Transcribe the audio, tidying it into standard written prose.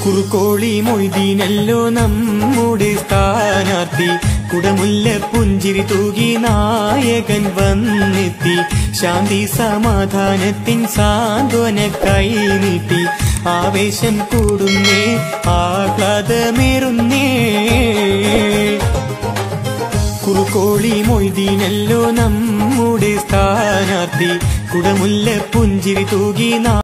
കുറുക്കോളി മൊയ്തീനല്ലോ നമ്മുടെ സ്ഥാനാർത്ഥി. കുടമുല്ല പുഞ്ചിരി തൂകി നായകൻ വന്നെത്തി. ശാന്തി സമാധാനത്തിൻ സാന്ത്വന കൈനീട്ടി. ആവേശം കൂടുന്നേ ആഹ്ലാദമേറുന്നേ. കുറുക്കോളി മൊയ്തീനല്ലോ നമ്മുടെ സ്ഥാനാർത്ഥി. കുടമുല്ല പുഞ്ചിരി തൂകി